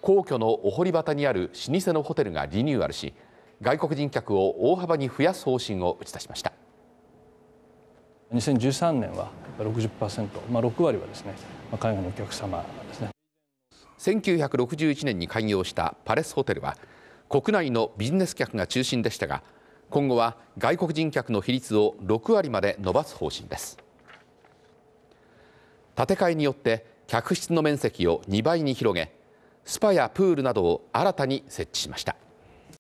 皇居のお堀端にある老舗のホテルがリニューアルし、外国人客を大幅に増やす方針を打ち出しました。 2013年は 60%、6割はですね、海外のお客様ですね。 1961年に開業したパレスホテルは国内のビジネス客が中心でしたが、今後は外国人客の比率を6割まで伸ばす方針です。建て替えによって客室の面積を2倍に広げ、スパやプールなどを新たに設置しました。